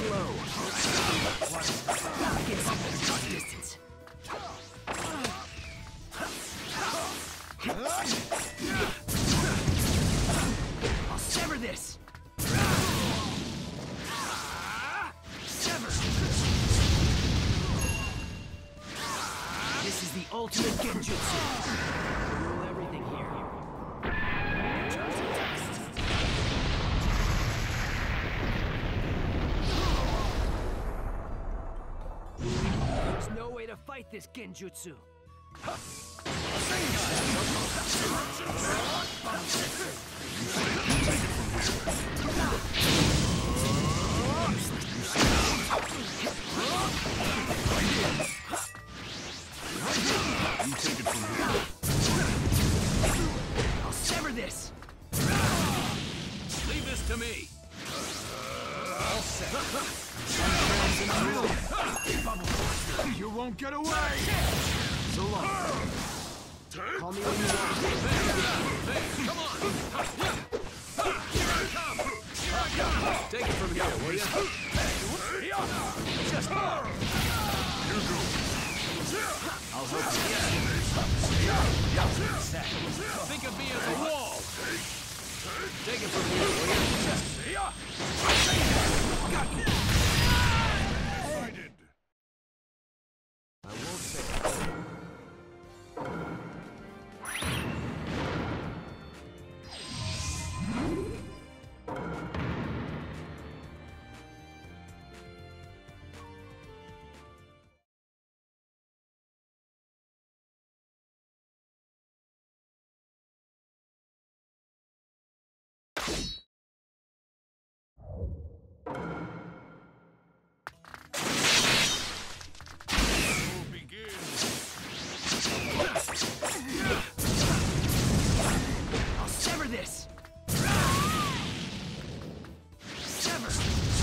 slow. Get some distance. I'll sever this. Sever. This is the ultimate genjutsu. Rule everything here. There's no way to fight this genjutsu. You take it from here. I'll sever this. Leave this to me. All set. You won't get away! So long. Call me when you want. Come on. Here I come. Take it from here, will you? Just I'll help you. think of me as a wall. Take it from here, will you? I won't say it. I'll sever this. Sever.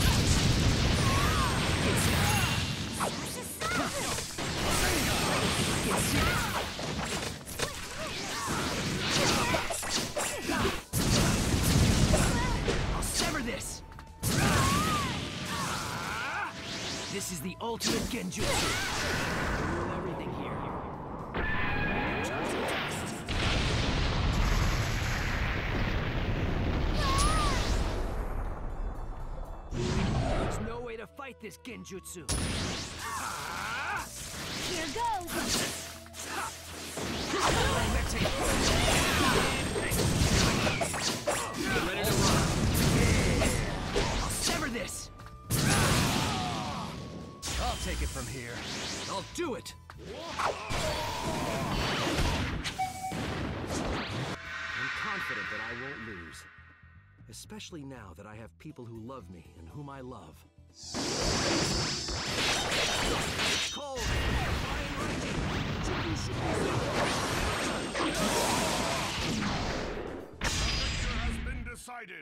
I'll sever this. This is the ultimate genjutsu. Rule everything here. There's no way to fight this genjutsu. Here goes! Get ready to run. I'll sever this. I'll take it from here. I'll do it. I'm confident that I won't lose. Especially now that I have people who love me and whom I love. It's cold! Has been decided.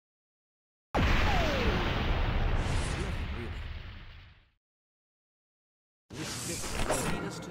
Nothing really. This victory will lead us to...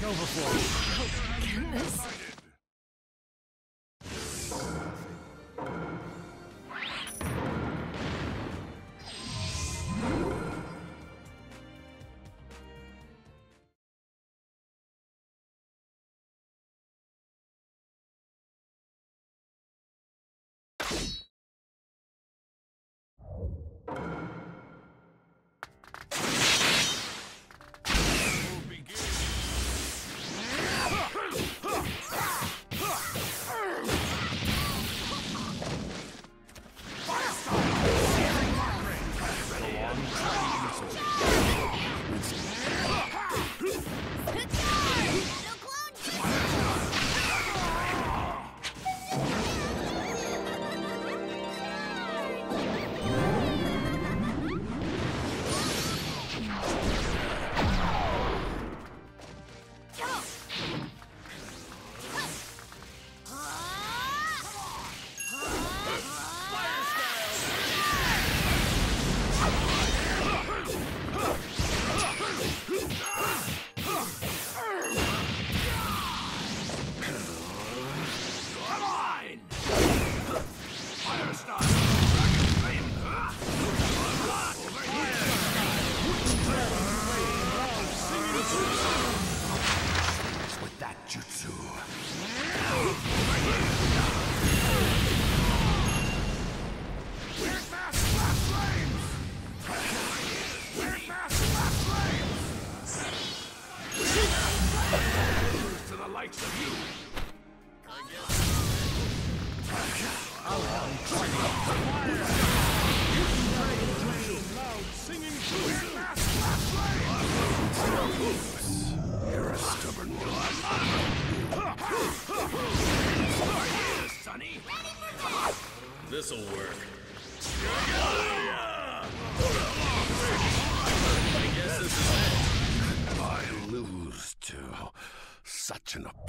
over for you. Goodness. With that jutsu. We're fast flash flames! We're fast flash flames! To the likes of you! You're a stubborn one. Sonny. This'll work. I guess this is it. I lose to such an